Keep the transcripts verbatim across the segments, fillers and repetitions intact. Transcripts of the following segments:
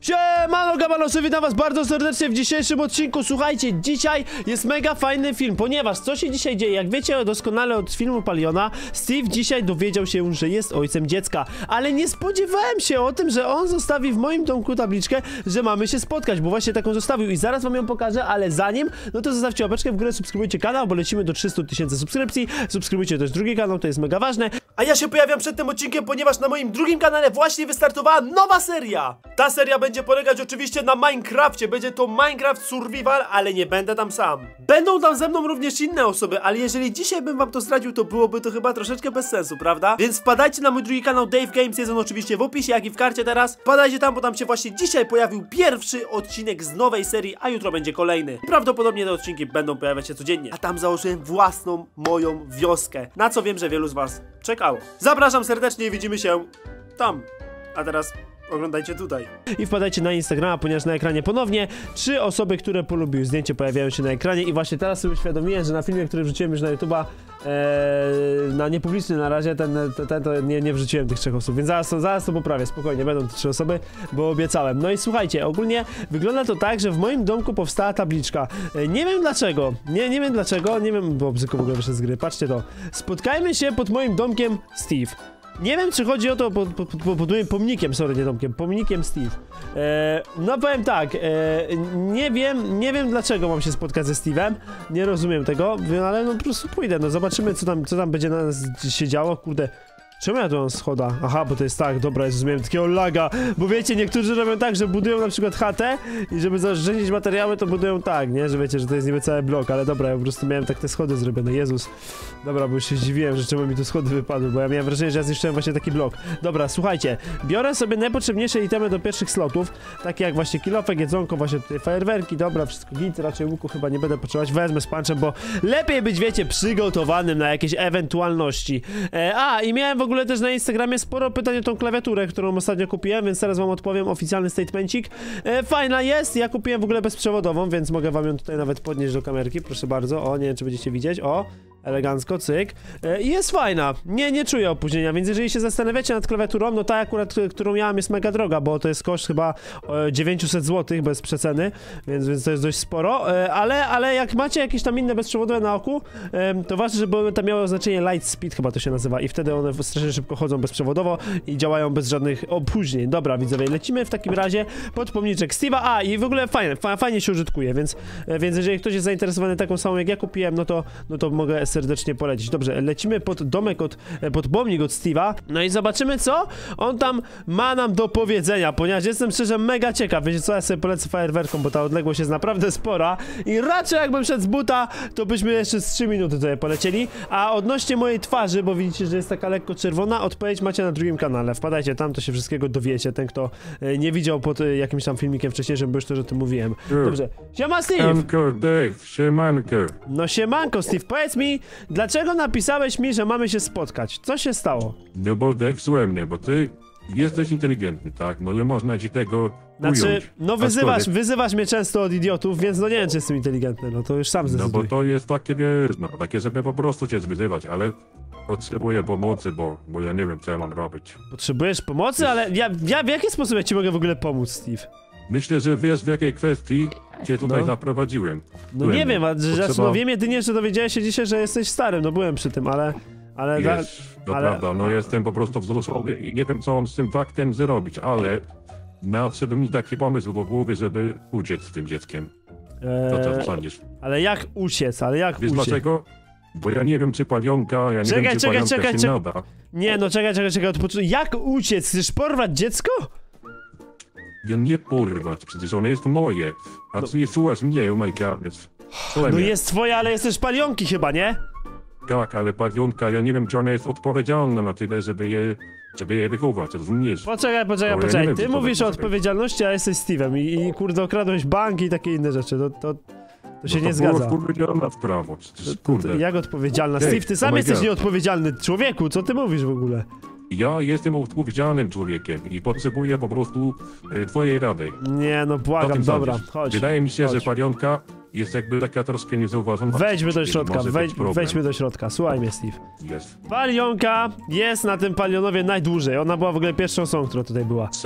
Siemano gabanosy, witam was bardzo serdecznie w dzisiejszym odcinku. Słuchajcie, dzisiaj jest mega fajny film, ponieważ co się dzisiaj dzieje? Jak wiecie doskonale od filmu Paliona, Steve dzisiaj dowiedział się, że jest ojcem dziecka. Ale nie spodziewałem się o tym, że on zostawi w moim domku tabliczkę, że mamy się spotkać, bo właśnie taką zostawił i zaraz wam ją pokażę, ale zanim, no to zostawcie łapeczkę w górę, subskrybujcie kanał, bo lecimy do trzystu tysięcy subskrypcji. Subskrybujcie też drugi kanał, to jest mega ważne. A ja się pojawiam przed tym odcinkiem, ponieważ na moim drugim kanale właśnie wystartowała nowa seria. Ta seria będzie Będzie polegać oczywiście na Minecrafcie. Będzie to Minecraft Survival, ale nie będę tam sam. Będą tam ze mną również inne osoby, ale jeżeli dzisiaj bym wam to zdradził, to byłoby to chyba troszeczkę bez sensu, prawda? Więc wpadajcie na mój drugi kanał Dave Games, jest on oczywiście w opisie, jak i w karcie teraz. Wpadajcie tam, bo tam się właśnie dzisiaj pojawił pierwszy odcinek z nowej serii, a jutro będzie kolejny. Prawdopodobnie te odcinki będą pojawiać się codziennie. A tam założyłem własną moją wioskę, na co wiem, że wielu z was czekało. Zapraszam serdecznie i widzimy się tam. A teraz oglądajcie tutaj. I wpadajcie na Instagrama, ponieważ na ekranie ponownie trzy osoby, które polubiły zdjęcie, pojawiają się na ekranie. I właśnie teraz sobie uświadomiłem, że na filmie, który wrzuciłem już na YouTube'a, ee, na niepubliczny na razie, ten, ten, ten to nie, nie wrzuciłem tych trzech osób, więc zaraz to, zaraz to poprawię, spokojnie, będą te trzy osoby, bo obiecałem. No i słuchajcie, ogólnie wygląda to tak, że w moim domku powstała tabliczka. E, nie wiem dlaczego, nie, nie wiem dlaczego, nie wiem, bo bzyko w ogóle wyszedł z gry, patrzcie to. Spotkajmy się pod moim domkiem Steve. Nie wiem, czy chodzi o to pod, pod, pod, pod moim pomnikiem, sorry, nie domkiem, pomnikiem Steve. Eee, no powiem tak, eee, nie wiem, nie wiem dlaczego mam się spotkać ze Steve'em, nie rozumiem tego, ale no po prostu pójdę, no zobaczymy co tam, co tam będzie na nas się działo, kurde. Czemu ja tu mam schoda? Aha, bo to jest tak, dobra, Jezus, miałem takiego laga, bo wiecie, niektórzy robią tak, że budują na przykład chatę i żeby zaoszczędzić materiały, to budują tak, nie? Że wiecie, że to jest niby cały blok, ale dobra, ja po prostu miałem tak te schody zrobione, Jezus. Dobra, bo już się zdziwiłem, że czemu mi tu schody wypadły, bo ja miałem wrażenie, że ja zniszczyłem właśnie taki blok. Dobra, słuchajcie, biorę sobie najpotrzebniejsze itemy do pierwszych slotów, takie jak właśnie kilofek, jedzonko, właśnie tutaj fajerwerki, dobra, wszystko git, raczej łuku chyba nie będę potrzebować, wezmę z punczem, bo lepiej być, wiecie, przygotowanym na jakieś ewentualności. E, a, i miałem w ogóle W ogóle też na Instagramie sporo pytań o tą klawiaturę, którą ostatnio kupiłem, więc teraz wam odpowiem oficjalny statemencik. E, fajna jest, ja kupiłem w ogóle bezprzewodową, więc mogę wam ją tutaj nawet podnieść do kamerki, proszę bardzo. O, nie wiem, czy będziecie widzieć, o, elegancko, cyk. E, I jest fajna, nie, nie czuję opóźnienia, więc jeżeli się zastanawiacie nad klawiaturą, no ta akurat, którą miałem, jest mega droga, bo to jest koszt chyba e, dziewięćset złotych bez przeceny, więc, więc to jest dość sporo, e, ale, ale jak macie jakieś tam inne bezprzewodowe na oku, e, to ważne, żeby tam miało znaczenie light speed, chyba to się nazywa, i wtedy one strasznie szybko chodzą bezprzewodowo i działają bez żadnych opóźnień. Dobra, widzowie, lecimy w takim razie pod pomniczek Steve'a. A, i w ogóle fajnie, fa fajnie się użytkuje, więc, więc jeżeli ktoś jest zainteresowany taką samą jak ja kupiłem, no to, no to mogę serdecznie polecić. Dobrze, lecimy pod domek, od, pod pomnik od Steve'a, no i zobaczymy, co on tam ma nam do powiedzenia, ponieważ jestem szczerze mega ciekaw. Wiecie co, ja sobie polecę fajerwerką, bo ta odległość jest naprawdę spora i raczej jakbym szedł z buta, to byśmy jeszcze z trzy minuty tutaj polecieli. A odnośnie mojej twarzy, bo widzicie, że jest taka lekko czerwona, odpowiedź macie na drugim kanale. Wpadajcie tam, to się wszystkiego dowiecie. Ten, kto e, nie widział pod e, jakimś tam filmikiem wcześniejszym, bo już to, że o tym mówiłem. Dobrze. Siema, Steve! Siemanko, Dave, siemanko. No siemanko, Steve, powiedz mi, dlaczego napisałeś mi, że mamy się spotkać? Co się stało? No bo Dave, słuchaj mnie, bo ty jesteś inteligentny, tak? Może można ci tego Znaczy, ująć. no wyzywasz, wyzywasz mnie często od idiotów, więc no nie wiem, czy jestem inteligentny, no to już sam zdecyduj. No bo to jest takie, wiesz, no takie, żeby po prostu cię wyzywać, ale potrzebuję pomocy, bo, bo ja nie wiem, co ja mam robić. Potrzebujesz pomocy? Ale ja, ja w jaki sposób ja ci mogę w ogóle pomóc, Steve? Myślę, że wiesz, w jakiej kwestii cię tutaj No. zaprowadziłem. No Byłem, nie wiem, a, że, potrzeba... no wiem jedynie, że dowiedziałeś się dzisiaj, że jesteś starym, no byłem przy tym, ale... ale Wiesz, to ale... prawda, no jestem po prostu wzruszony i nie wiem, co mam z tym faktem zrobić, ale nadszedł mi taki pomysł do głowy, żeby uciec z tym dzieckiem. To co eee, sądzisz? Ale jak uciec, ale jak Wiesz uciec? dlaczego? Bo ja nie wiem, czy palionka, ja nie Czekaj, wiem, czy czekaj, palionka czekaj, się czekaj. nada. Nie, no czekaj, czekaj, czekaj, odpocz... jak uciec? Chcesz porwać dziecko? Ja nie porwać, przecież ono jest moje. A No. co nie słuchasz mnie, oh my god. No jest twoja, ale jesteś palionki chyba, nie? Tak, ale palionka, ja nie wiem, czy ona jest odpowiedzialna na tyle, żeby je, żeby je wychować, rozumiesz? Poczekaj, poczekaj, No, ja poczekaj, nie wiem, ty czy to mówisz tak o może być. odpowiedzialności, a jesteś Steve'em i, i kurde okradłeś banki i takie inne rzeczy, to, to, to się No nie to była zgadza. odpowiedzialna sprawa, przecież kurde. Jak odpowiedzialna? Hey, Steve, ty sam oh my jesteś God. nieodpowiedzialny, człowieku, co ty mówisz w ogóle? Ja jestem odpowiedzialnym człowiekiem i potrzebuję po prostu e, twojej rady. Nie, no O błagam, tym dobra, sądzisz? chodź. Wydaje mi się, chodź. że palionka jest jakby taka troszkę niezauważona. Wejdźmy do środka, Może być wejdź, problem. wejdźmy do środka, słuchaj mnie, Steve. Jest. Palionka jest na tym palionowie najdłużej, ona była w ogóle pierwszą osobą, która tutaj była. Co?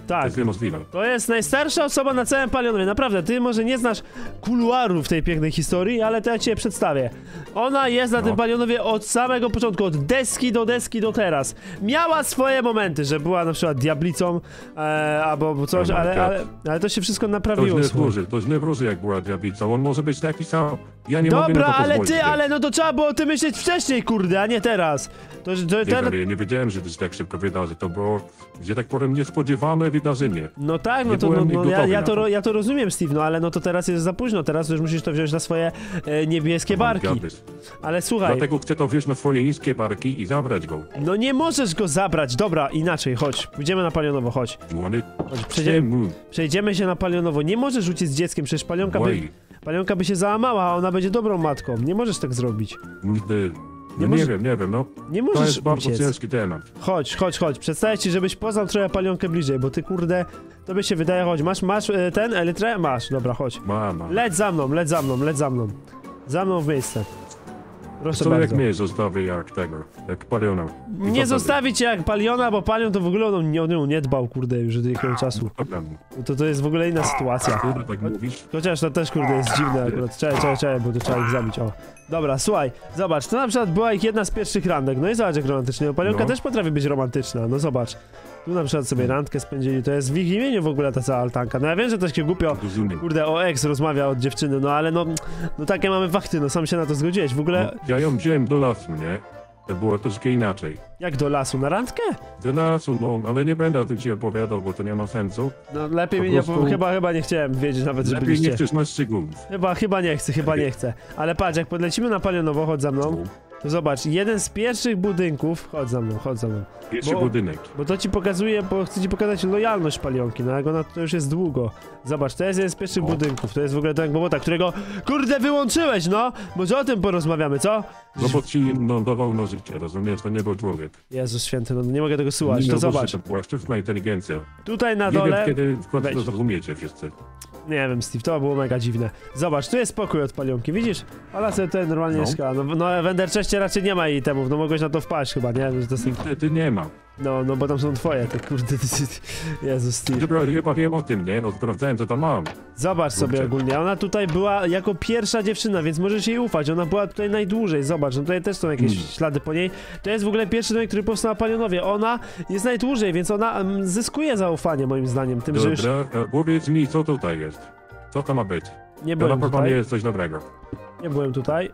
To Tak. jest niemożliwe. To jest najstarsza osoba na całym Palionowie. Naprawdę, ty może nie znasz kuluarów tej pięknej historii, ale to ja cię przedstawię. Ona jest na No. tym Palionowie od samego początku, od deski do deski do teraz. Miała swoje momenty, że była na przykład diablicą, e, albo coś, Oh my ale, God. ale, ale to się wszystko To naprawiło. nie słuchaj. wróży, to nie wróży jak była diablicą. On może być taki sam. Ja nie mogę na Dobra, to ale pozwolić. ty, ale no to trzeba było o tym myśleć wcześniej, kurde, a nie teraz. To, to, Nie, to, ale ja nie wiedziałem, że to się tak szybko wydarzy. To było, że tak powiem, niespodziewane wydarzenie. No tak, no Nie to, no, byłem no, ja, gotowy ja, na to, to. ro- ja to rozumiem, Steve, no ale no to teraz jest za późno, teraz już musisz to wziąć na swoje e, niebieskie barki. Gadys. Ale słuchaj, Dlatego chcę to wziąć na swoje niskie barki i zabrać go. no nie możesz go zabrać, dobra, inaczej, chodź, pójdziemy na Palionowo, chodź. Łany, Chodź, przejdziemy, czemu? przejdziemy się na Palionowo, nie możesz uciec z dzieckiem, przecież Palionka by, Oj, Palionka by się załamała, a ona będzie dobrą matką, nie możesz tak zrobić. nigdy. Nie Nie, może- nie wiem, nie wiem, no. Nie To możesz jest bardzo uciec. ciężki temat. Chodź, chodź, chodź, przedstawię ci, żebyś poznał trochę Palionkę bliżej, bo ty kurde, tobie się wydaje, chodź, masz, masz e, ten elytrę? Masz, dobra, chodź. Mama. Leć za mną, leć za mną, leć za mną. Za mną w miejsce. Proszę Co jak bardzo. mnie zostawi jak tego, jak paliona. Nie zostawi cię jak Paliona, bo Palion to w ogóle on nie, on nie dbał, kurde, już od jakiegoś czasu. To, to jest w ogóle inna sytuacja. Kurde, tak mówisz? Chociaż to też, kurde, jest dziwne akurat. Czekaj, czekaj, czekaj, bo to trzeba ich zabić, o. Dobra, słuchaj, zobacz, to na przykład była ich jedna z pierwszych randek, no i zobacz jak romantycznie, bo Palionka No. też potrafi być romantyczna, no zobacz. Tu na przykład sobie randkę spędzili, to jest w ich imieniu w ogóle ta cała altanka. No ja wiem, że też się głupio, Rozumiem. kurde, o ex rozmawia od dziewczyny, no ale no, no takie mamy fakty, no sam się na to zgodziłeś. W ogóle, No, ja ją wziąłem do lasu, nie? To było troszkę inaczej. jak do lasu, na randkę? Do lasu, no, ale nie będę o tym ci opowiadał, bo to nie ma sensu. No lepiej Po mi nie, prostu- chyba, chyba nie chciałem wiedzieć nawet, że Lepiej nie byliście. chcesz na szczegółów. Chyba, chyba nie chcę, chyba nie chcę. Ale patrz, jak podlecimy na Palionowo, chodź za mną, to zobacz, jeden z pierwszych budynków, chodź za mną, chodź za mną. Pierwszy Bo- budynek. Bo to ci pokazuje, bo chcę ci pokazać lojalność Palionki, no jak ona to już jest długo. Zobacz, to jest jeden z pierwszych O. budynków, to jest w ogóle domek Bobota, którego, kurde, wyłączyłeś, no! Może o tym porozmawiamy, co? No bo ci no, dawał no życie, rozumiesz? To nie był człowiek. Jezus święty, no nie mogę tego słuchać, Nie to miał zobacz. To była sztuczna inteligencja. Tutaj na Nie dole, wiem, kiedy w końcu Weź. to zrozumiecie wszyscy. nie wiem, Steve, to było mega dziwne. Zobacz, tu jest pokój od Palionki, widzisz? Ona sobie tutaj normalnie No. mieszka, no, no w Enderchestie raczej nie ma jej temów, no mogłeś na to wpaść chyba, nie? Że to są, Niestety nie ma. no, no bo tam są twoje, te kurde, ty, ty, ty. Jezus, Steve. Chyba, chyba wiem o tym, nie? No sprawdzałem, co tam mam. Zobacz sobie Kurczę. ogólnie, ona tutaj była jako pierwsza dziewczyna, więc możesz jej ufać, ona była tutaj najdłużej, zobacz, no tutaj też są jakieś Mm. ślady po niej. To jest w ogóle pierwszy domek, który powstał na Palionowie, ona jest najdłużej, więc ona mm, zyskuje zaufanie moim zdaniem, tym, że już Dobra, e, powiedz mi, co tutaj jest. Co to ma być? nie To na byłem pewno nie tutaj, jest coś dobrego. nie byłem tutaj.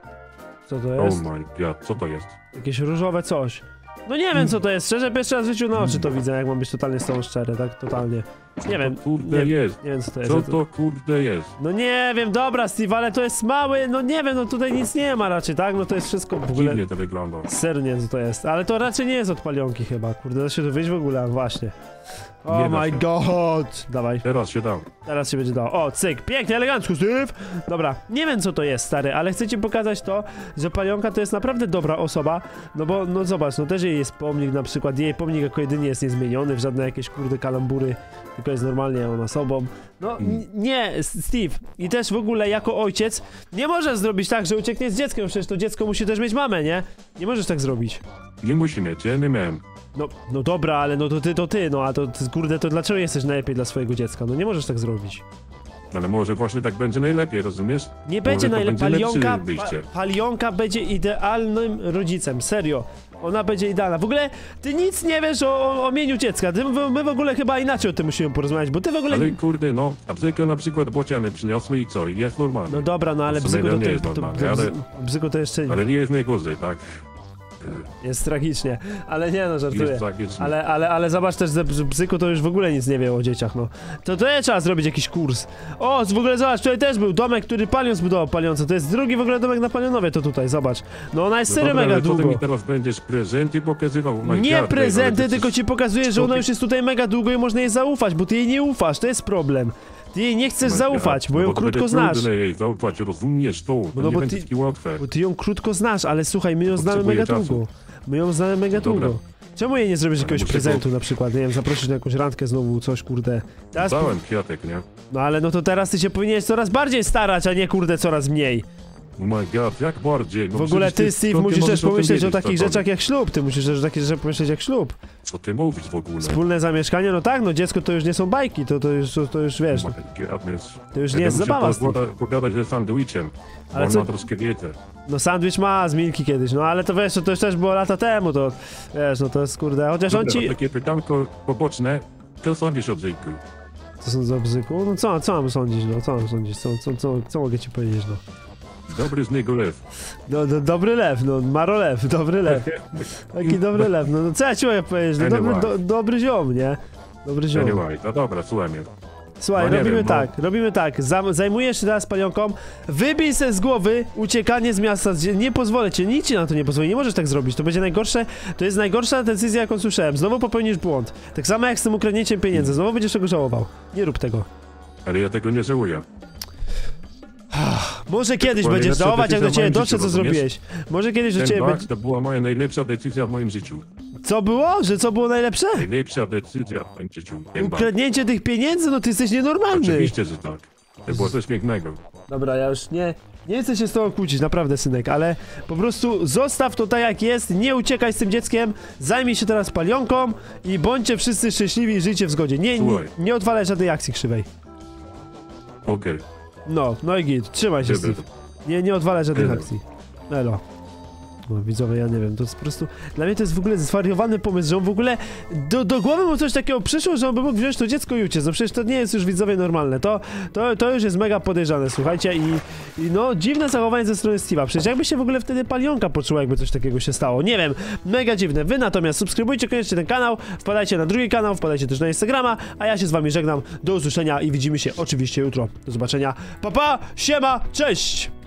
Co to Oh jest? my god, co to jest? Jakieś różowe coś. No nie wiem co to jest, szczerze pierwszy raz w życiu na oczy to widzę, jak mam być totalnie z tobą szczery, tak totalnie. Nie wiem, To kurde nie, jest. nie wiem co to jest. Co ja to- to kurde jest? No nie wiem, dobra Steve, ale to jest mały, no nie wiem, no tutaj nic nie ma raczej, tak? No to jest wszystko w ogóle... Dziwnie to wygląda. Sernie co to jest, ale to raczej nie jest od Palionki chyba, kurde, da się tu wyjść w ogóle, właśnie. Oh Nie da my się. god! Dawaj, Teraz się dał. teraz się będzie dało. O, cyk, pięknie, elegancko, Steve! Dobra, nie wiem co to jest, stary, ale chcę ci pokazać to, że Palionka to jest naprawdę dobra osoba, no bo, no zobacz, no też jej jest pomnik na przykład, jej pomnik jako jedynie jest niezmieniony w żadne jakieś kurde kalambury, tylko jest normalnie ona sobą. No n- nie, S- Steve, i też w ogóle jako ojciec nie możesz zrobić tak, że ucieknie z dzieckiem, przecież to dziecko musi też mieć mamę, nie? Nie możesz tak zrobić. Nie musi mieć, ja nie miałem. No, no dobra, ale no to ty, to ty, no a to ty, kurde, to dlaczego jesteś najlepiej dla swojego dziecka? No nie możesz tak zrobić. Ale może właśnie tak będzie najlepiej, rozumiesz? Nie będzie to najlepiej. będzie lepsze Palionka, wyjście. pa, Palionka będzie idealnym rodzicem, serio. Ona będzie idealna. W ogóle ty nic nie wiesz o, o, o mieniu dziecka. Ty, my w ogóle chyba inaczej o tym musimy porozmawiać, bo ty w ogóle... Ale kurde, no, a bzyko na przykład bociany przyniosły i co? I jest normalny. No dobra, no ale W sumie bzyko to to, nie jest to, to, normalne, to, ale- bzyko to jeszcze Ale nie jest najgorzej, tak? jest tragicznie. Ale nie no, żartuję. Jest tragicznie. Ale, ale, ale zobacz też, że Bzyku to już w ogóle nic nie wie o dzieciach, no. To to nie trzeba zrobić jakiś kurs. O, w ogóle zobacz, tutaj też był domek, który Palion zbudował Palionce. To jest drugi w ogóle domek na Palionowie, to tutaj, zobacz. No ona jest No serio dobra, mega ale co ty długo. mi teraz będziesz prezenty pokazywał? My Nie God, prezenty, ale ty tylko ci pokazuje, że co ona ty- już jest tutaj mega długo i można jej zaufać, bo ty jej nie ufasz, to jest problem. Ty jej nie chcesz My zaufać, God, bo no ją to krótko będzie znasz. trudne jej zaufać, rozumiesz to? no nie bo będzie ty- takie łatwe. Bo ty ją krótko znasz, ale słuchaj, my ją znamy Potrzebuję mega czasu. długo. My ją znamy mega Dobra. długo. Czemu jej nie zrobisz Ale jakiegoś muszę prezentu go- na przykład, nie wiem, zaprosić na jakąś randkę znowu, coś kurde. Teraz, Dałem kwiatek, nie? no ale no to teraz ty się powinieneś coraz bardziej starać, a nie kurde coraz mniej. Oh my god, jak bardziej? No W ogóle przecież ty, Steve, skąd ty musisz też możesz o tym pomyśleć o wiedzieć, takich Stefan? rzeczach jak ślub. Ty musisz też o takich rzeczach pomyśleć jak ślub. Co ty mówisz w ogóle? Wspólne zamieszkanie, no tak, no dziecko to już nie są bajki, to, to, już, to, to już wiesz, no, My goodness. to już Ja nie jest muszę zabawa, Steve. pogada- pogadać ze sandwichem, bo Ale on co- ma troszkę wiedzę. No sandwich ma z Milki kiedyś, no ale to wiesz, to, to już też było lata temu, to wiesz, no to jest kurde, chociaż on Dobra, ci... takie pytanko poboczne. Co sądzisz o Bzyku? Co są za bzyku? No co, co mam sądzić, no, co mam sądzić, co, co, co, co mogę ci powiedzieć, no. Dobry z niego lew. No, do, dobry lew, no, Marolew, dobry lew. Taki dobry lew, no, no co ja ci mogę powiedzieć, no, dobry, Anyway. do, dobry ziom, nie? Dobry ziom. Anyway, no dobra, słuchaj mnie. Słuchaj, No nie robimy wiem, bo- tak, robimy tak, Zam, zajmujesz się teraz palionką, wybij se z głowy uciekanie z miasta, z- nie pozwolę ci, nic ci na to nie pozwoli, nie możesz tak zrobić, to będzie najgorsze, to jest najgorsza decyzja jaką słyszałem, znowu popełnisz błąd, tak samo jak z tym ukradnięciem pieniędzy, znowu będziesz tego żałował, nie rób tego. Ale ja tego nie żałuję. Może kiedyś była będziesz najlepsza żałować jak do decyzja w ciebie moim dotrze co życiu, rozumiesz? zrobiłeś, może kiedyś do Ten ciebie bank będzie... to była moja najlepsza decyzja w moim życiu. Co było? Że co było najlepsze? Najlepsza decyzja w moim życiu. Ten bank. Ukradnięcie tych pieniędzy? No ty jesteś nienormalny. Oczywiście, że tak. To było coś pięknego. Dobra, ja już nie, nie chcę się z tobą kłócić, naprawdę, synek, ale po prostu zostaw to tak jak jest, nie uciekaj z tym dzieckiem, zajmij się teraz palionką i bądźcie wszyscy szczęśliwi i żyjcie w zgodzie. Nie, nie, Słuchaj. nie odwalaj żadnej akcji krzywej. Okej. No, no i git, trzymaj się, Dobra. Steve. Nie, nie odwalaj żadnych Tyle. akcji. Elo. No, widzowie, ja nie wiem, to jest po prostu... Dla mnie to jest w ogóle zwariowany pomysł, że on w ogóle... Do, do głowy mu coś takiego przyszło, że on by mógł wziąć to dziecko i uciec. No przecież to nie jest już, widzowie, normalne. To, to, to już jest mega podejrzane, słuchajcie, i, i no, dziwne zachowanie ze strony Steve'a. Przecież jakby się w ogóle wtedy palionka poczuła, jakby coś takiego się stało. Nie wiem, mega dziwne. Wy natomiast subskrybujcie koniecznie ten kanał, wpadajcie na drugi kanał, wpadajcie też na Instagrama, a ja się z wami żegnam. Do usłyszenia i widzimy się oczywiście jutro. Do zobaczenia. Pa, pa, siema, cześć!